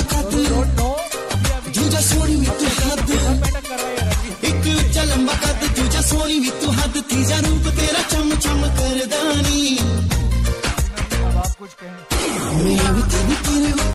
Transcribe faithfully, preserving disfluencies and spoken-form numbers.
लंबा कद दूजा सोनी भी तू हद एक उच्चा लंबा कद दूजा सोनी भी तू हद तीजा रूप तेरा चम चम करदानी मैं भी तेरी तेरे